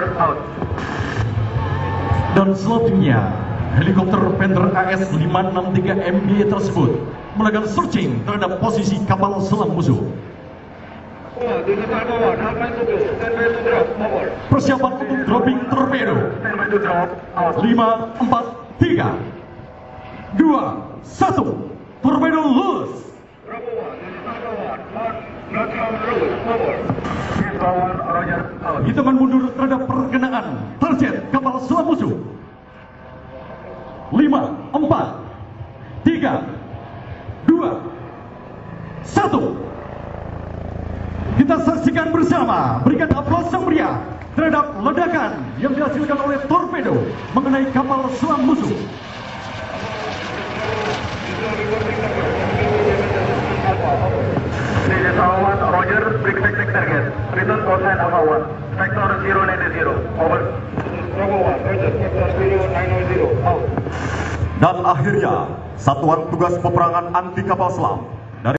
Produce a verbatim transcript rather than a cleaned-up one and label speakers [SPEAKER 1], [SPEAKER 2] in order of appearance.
[SPEAKER 1] Roger, out.
[SPEAKER 2] Dan selanjutnya, helikopter Panther A S lima enam tiga M B tersebut melakukan searching terhadap posisi kapal selam musuh. Persiapan untuk dropping torpedo. lima, empat, tiga, dua, satu. Torpedo lulus. Hitungan mundur terhadap perkenaan target kapal selam musuh. lima, empat, tiga, dua, satu. Kita saksikan bersama, berikan aplaus yang meriah terhadap ledakan yang dihasilkan oleh torpedo mengenai kapal selam musuh.
[SPEAKER 1] This is Alpha one, Roger, bring back target. Return cosine Alpha one, vector zero nine zero, over. Bravo one, Roger, vector zero nine zero, out.
[SPEAKER 2] Dan akhirnya, Satuan Tugas Peperangan Anti Kapal Selam